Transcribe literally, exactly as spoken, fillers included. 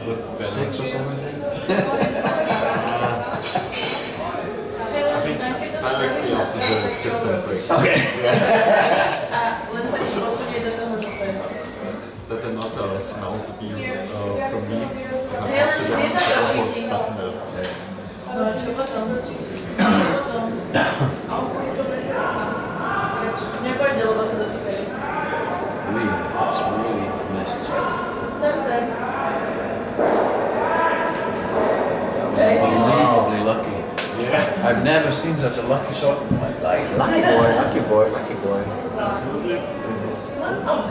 look better. Six or something? uh, I think directly after the tips and break. Okay. Yeah. That are not uh, smell to be uh, from me. If I talk to them, of course, doesn't help. Really, it's really missed. That was unbelievably lucky. Yeah. I've never seen such a lucky shot in my life. Lucky boy, lucky boy, lucky boy. Absolutely.